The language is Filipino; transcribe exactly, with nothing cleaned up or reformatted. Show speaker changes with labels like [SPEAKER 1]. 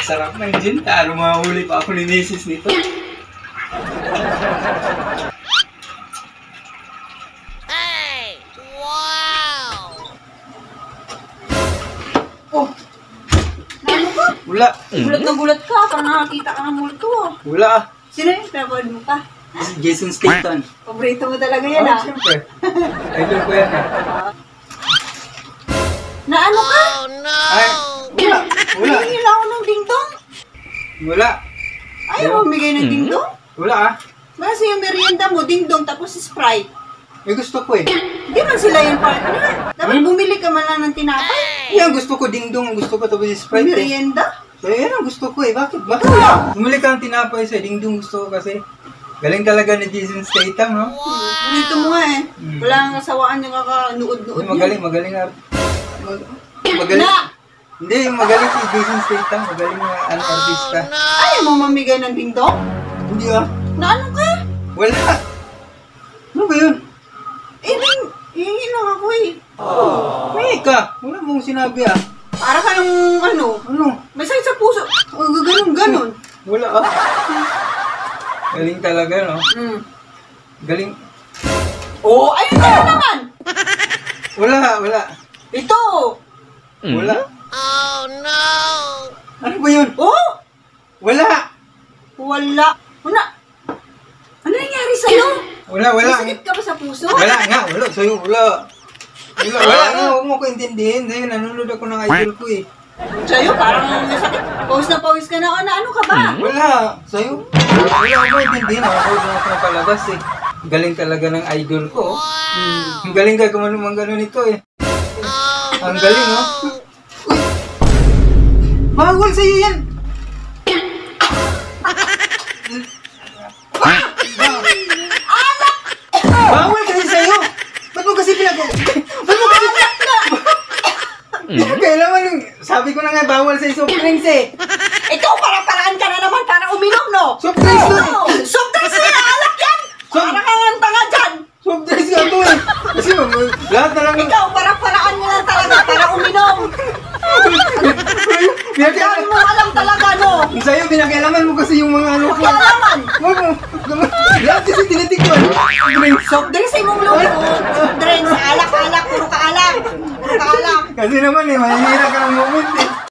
[SPEAKER 1] Sarap ng gin. Taro mahuli pa ako ni misis nito.
[SPEAKER 2] Hey! Wow!
[SPEAKER 3] Oh! Ano ka?
[SPEAKER 1] Wala.
[SPEAKER 3] Gulat na gulat ka. Parang nakakita ka ng multo ah.
[SPEAKER 1] Wala ah.
[SPEAKER 3] Sino yung pinapanood mo pa?
[SPEAKER 1] Si Jason Statham.
[SPEAKER 3] Paborito mo talaga yan
[SPEAKER 1] Oh,
[SPEAKER 3] ah.
[SPEAKER 1] siyempre. Idol ko yan eh.
[SPEAKER 3] Na ano ka?
[SPEAKER 2] Oh no!
[SPEAKER 1] Ay, wala. Wala.
[SPEAKER 3] Hindi lang ako ng dingdong.
[SPEAKER 1] Wala.
[SPEAKER 3] Ayaw mo bigay ng dingdong?
[SPEAKER 1] Wala ah.
[SPEAKER 3] Kasi yung merienda mo, dingdong tapos Sprite.
[SPEAKER 1] May gusto ko eh.
[SPEAKER 3] Hindi man sila yung partner. Dapat bumili ka man lang ng tinapay.
[SPEAKER 1] Yan, gusto ko dingdong. Ang gusto ko tapos yung Sprite eh.
[SPEAKER 3] Merienda?
[SPEAKER 1] So, yan ang gusto ko eh. Bakit? Bakit? Bumili ka ng tinapay sa dingdong gusto ko kasi. Galing talaga ni Jason Statham, no?
[SPEAKER 3] Dito mo nga eh.
[SPEAKER 1] Hmm.
[SPEAKER 3] Wala nang kasawaan yung kakanuod-nuod niya.
[SPEAKER 1] Magaling, magaling na. Magaling.
[SPEAKER 3] Na!
[SPEAKER 1] Hindi, yung magaling si Jason Statham. Magaling na ano, artista.
[SPEAKER 3] Ayaw mo mamigay ng dingdong?
[SPEAKER 1] Hindi ah.
[SPEAKER 3] Na ano ka?
[SPEAKER 1] Wala. Ano ba yun?
[SPEAKER 3] Eh, ding, hihingi lang ako eh.
[SPEAKER 1] May ka. Wala mong sinabi ah.
[SPEAKER 3] Para ka ng ano,
[SPEAKER 1] Ano?
[SPEAKER 3] may sakit sa puso. O, ganun, ganun.
[SPEAKER 1] Wala ah. Galing talaga, no?
[SPEAKER 3] Mm.
[SPEAKER 1] Galing.
[SPEAKER 3] Oh, ayun ka na naman.
[SPEAKER 1] Wala, wala.
[SPEAKER 3] Ito.
[SPEAKER 1] Wala.
[SPEAKER 2] Oh no!
[SPEAKER 1] Ano ba yun?
[SPEAKER 3] Oh,
[SPEAKER 1] Wala.
[SPEAKER 3] wala. Wala. Ano nangyari sa'yo?
[SPEAKER 1] Wala, wala.
[SPEAKER 3] May sakit ka ba sa puso?
[SPEAKER 1] Wala nga, wala. Sa'yo, wala. Wala, wala nga. Huwag mo ko intindihin. Dahil nanonood ako ng idol ko eh.
[SPEAKER 3] Sa'yo, parang may sakit. Pawis na pawis ka na. O, na ano ka ba?
[SPEAKER 1] Wala. Sa'yo? Wala ako intindihin. Nanonood na ako ng palabas eh. Galing talaga ng idol ko. Hmm. Ang galing ka kumanumang gano'n ito eh.
[SPEAKER 2] Oh
[SPEAKER 1] Ang galing, oh. Uy! Bawal sa'yo yan! Bawal kasi sa'yo! Ba't mo kasi pinag... Ba't mo kasi... Kailangan yung... Sabi ko na nga, bawal sa'yo soft drinks eh!
[SPEAKER 3] Ikaw, para-paraan ka na naman para uminom, no?
[SPEAKER 1] Soft drinks to eh!
[SPEAKER 3] Oh, soft drinks na alak yan!
[SPEAKER 1] Soft-
[SPEAKER 3] Para kang ang tanga dyan!
[SPEAKER 1] Soft drinks nga to eh! Kasi lahat na lang...
[SPEAKER 3] Ikaw, para-paraan mo lang talaga para uminom! Yan
[SPEAKER 1] Pinag-
[SPEAKER 3] mo alam talaga, no?
[SPEAKER 1] Sa'yo, pinakialaman mo kasi yung mga ano ko.
[SPEAKER 3] Pakialaman!
[SPEAKER 1] Wag mo. Lahat kasi tinitikman. Drinks.
[SPEAKER 3] Soft drinks ay mong luto. Soft drinks, alak-alak, puro ka alak. Puro ka alak.
[SPEAKER 1] Kasi naman eh, mahihira ka ng moment eh.